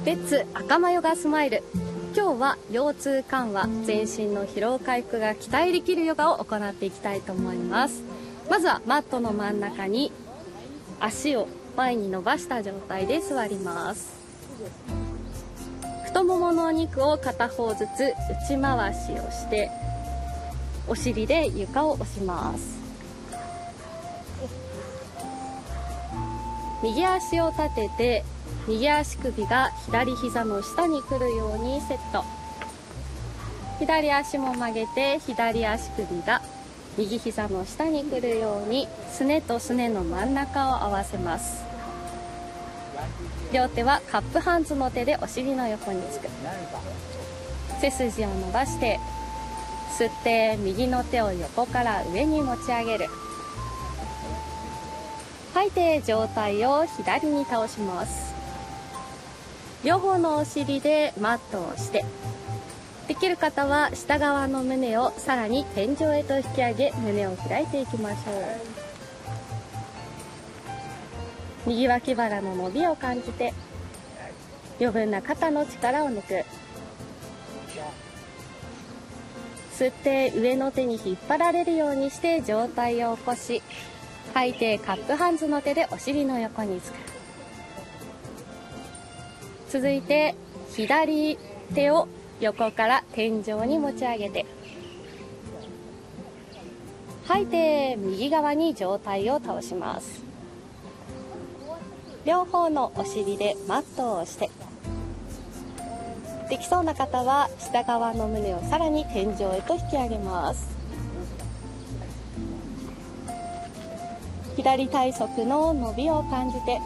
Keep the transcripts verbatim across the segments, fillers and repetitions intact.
レッツ赤マヨガスマイル。今日は腰痛緩和、全身の疲労回復が期待できるヨガを行っていきたいと思います。まずはマットの真ん中に足を前に伸ばした状態で座ります。太もものお肉を片方ずつ内回しをしてお尻で床を押します。右足を立てて右足首が左膝の下に来るようにセット。左足も曲げて左足首が右膝の下に来るようにすねとすねの真ん中を合わせます。両手はカップハンズの手でお尻の横につく。背筋を伸ばして吸って右の手を横から上に持ち上げる。吐いて上体を左に倒します。両方のお尻でマットをして、できる方は下側の胸をさらに天井へと引き上げ胸を開いていきましょう。右脇腹の伸びを感じて余分な肩の力を抜く。吸って上の手に引っ張られるようにして上体を起こし、吐いてカップハンズの手でお尻の横につく。続いて左手を横から天井に持ち上げて、吐いて右側に上体を倒します。両方のお尻でマットを押して、できそうな方は下側の胸をさらに天井へと引き上げます。左体側の伸びを感じて、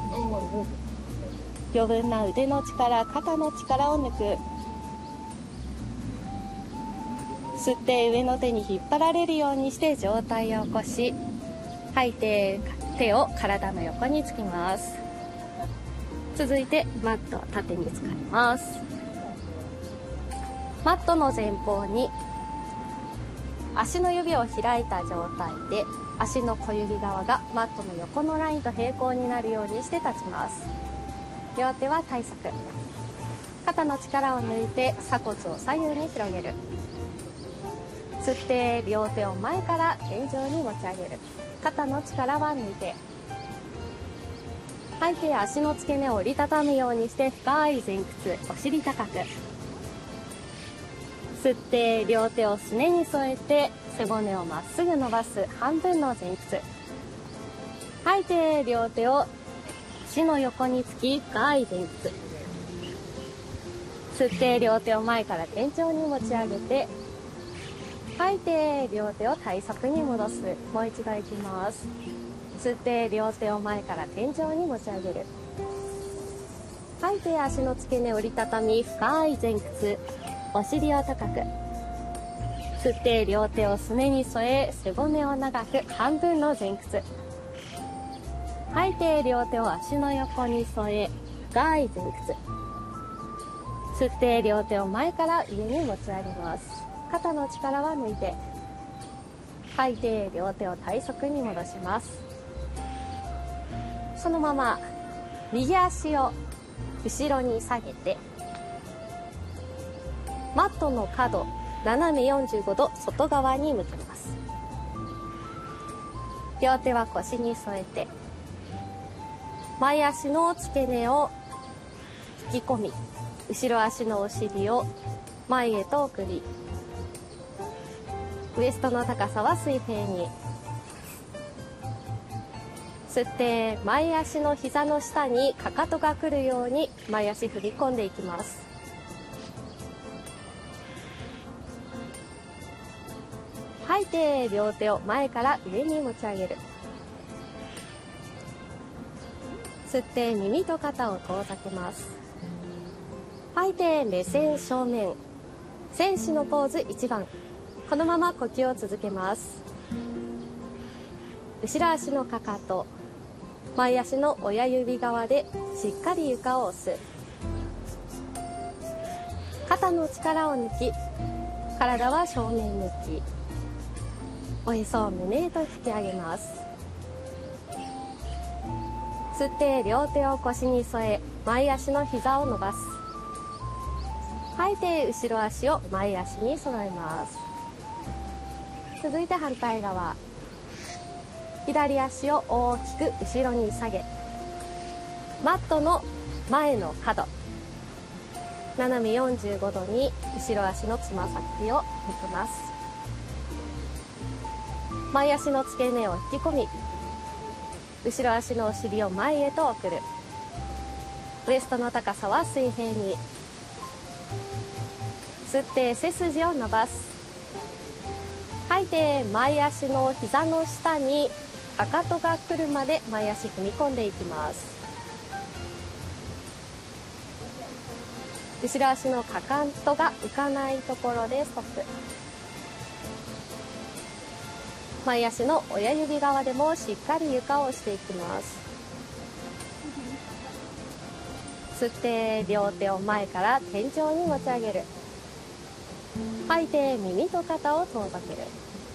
余分な腕の力、肩の力を抜く。吸って上の手に引っ張られるようにして上体を起こし、吐いて手を体の横につきます。続いてマットを縦に使います。マットの前方に足の指を開いた状態で足の小指側がマットの横のラインと平行になるようにして立ちます。両手は体側。肩の力を抜いて鎖骨を左右に広げる。吸って両手を前から天井に持ち上げる。肩の力は抜いて、吐いて足の付け根を折りたたむようにして深い前屈、お尻高く。吸って両手をすねに添えて背骨をまっすぐ伸ばす半分の前屈。吐いて両手を足の横につき深い前屈。吸って両手を前から天井に持ち上げて、吐いて両手を体側に戻す。もう一度いきます。吸って両手を前から天井に持ち上げる。吐いて足の付け根を折りたたみ深い前屈、お尻を高く。吸って両手をすねに添え背骨を長く半分の前屈。吐いて両手を足の横に添え深い前屈。吸って両手を前から上に持ち上げます。肩の力は抜いて、吐いて両手を体側に戻します。そのまま右足を後ろに下げて、マットの角斜めよんじゅうごど外側に向けます。両手は腰に添えて、前足の付け根を引き込み、後ろ足のお尻を前へと送り、ウエストの高さは水平に。吸って前足の膝の下にかかとが来るように前足踏み込んでいきます。吐いて両手を前から上に持ち上げる。吸って耳と肩を遠ざけます。吐いて目線正面、戦士のポーズいちばん。このまま呼吸を続けます。後ろ足のかかと、前足の親指側でしっかり床を押す。肩の力を抜き、体は正面向き。おへそを胸へと引き上げます。吸って両手を腰に添え、 前足の膝を伸ばす。吐いて後ろ足を前足に揃えます。続いて反対側。左足を大きく後ろに下げ、マットの前の角、斜めよんじゅうごどに後ろ足のつま先を向けます。前足の付け根を引き込み、後ろ足のお尻を前へと送る。ウエストの高さは水平に。吸って背筋を伸ばす。吐いて前足の膝の下にかかとが来るまで前足踏み込んでいきます。後ろ足のかかとが浮かないところでストップ。前足の親指側でもしっかり床を押していきます。吸って両手を前から天井に持ち上げる。吐いて耳と肩を遠ざける。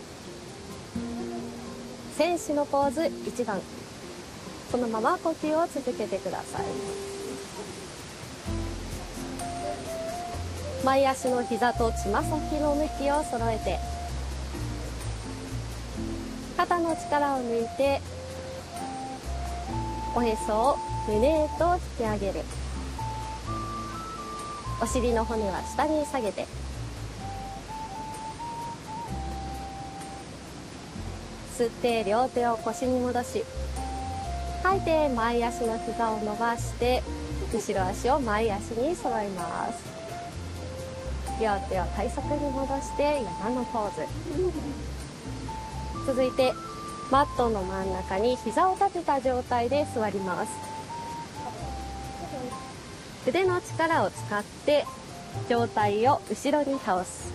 戦士のポーズいちばん。そのまま呼吸を続けてください。前足の膝とつま先の向きを揃えて、肩の力を抜いておへそを胸へと引き上げる。お尻の骨は下に下げて、吸って両手を腰に戻し、吐いて前足の膝を伸ばして後ろ足を前足に揃えます。両手を体側に戻して山のポーズ。続いてマットの真ん中に膝を立てた状態で座ります。腕の力を使って上体を後ろに倒す。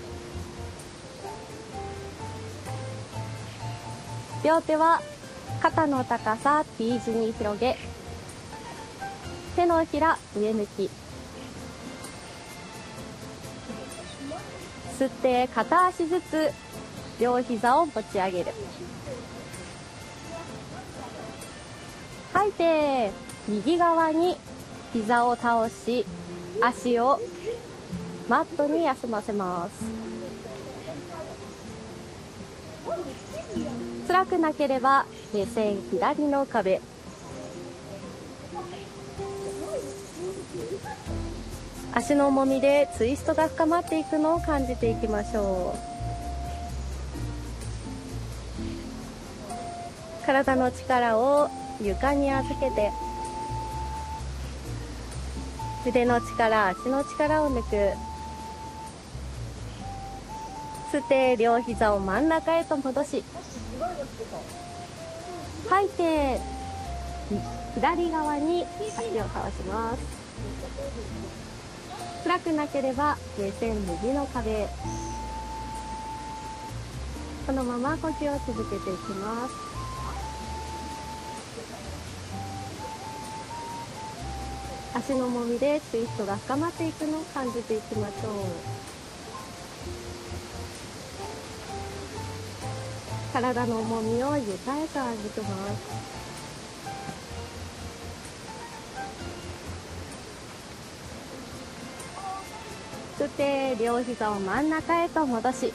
両手は肩の高さ T 字に広げ、手のひら上向き。吸って片足ずつ両膝を持ち上げる。吐いて右側に膝を倒し、足をマットに休ませます。辛くなければ目線左の壁。足の重みでツイストが深まっていくのを感じていきましょう。体の力を床に預けて、腕の力、足の力を抜く。吸って両膝を真ん中へと戻し、吐いて左側に足を倒します。辛くなければ目線右の壁。このまま呼吸を続けていきます。足の重みでツイストが深まっていくのを感じていきましょう。体の重みを床へと預けます。吸って両膝を真ん中へと戻し、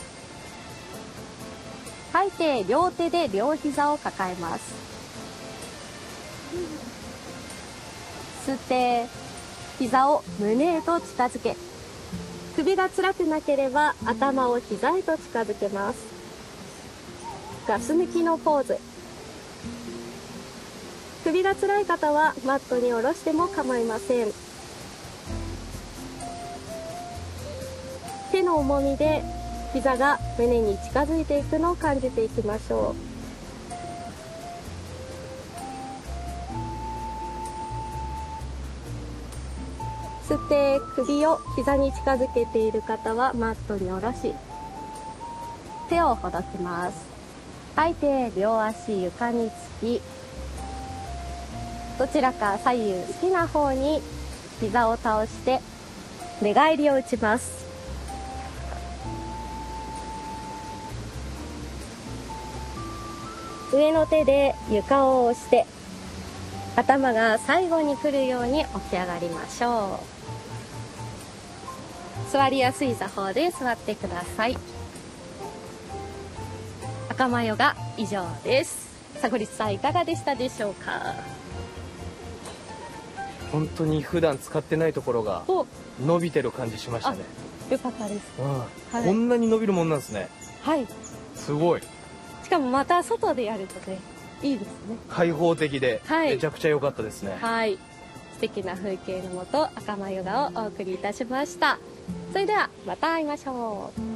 吐いて両手で両膝を抱えます。吸って膝を胸へと近づけ、首が辛くなければ頭を膝へと近づけます。ガス抜きのポーズ。首が辛い方はマットに下ろしても構いません。手の重みで膝が胸に近づいていくのを感じていきましょう。吸って首を膝に近づけている方はマットに下ろし、手をほどきます。吐いて両足床につき、どちらか左右好きな方に膝を倒して寝返りを打ちます。上の手で床を押して頭が最後に来るように起き上がりましょう。座りやすい座法で座ってください。赤間ヨガ以上です。佐栗さんいかがでしたでしょうか？ 本当に普段使ってないところが伸びてる感じしましたね。 よかったです。 うん、 はい、 こんなに伸びるもんなんですね。 はい。 すごい。 しかもまた外でやるとね、いいですね。 開放的で、 はい、 めちゃくちゃ良かったですね。 はい。素敵な風景のもと赤間ヨガをお送りいたしました。それではまた会いましょう。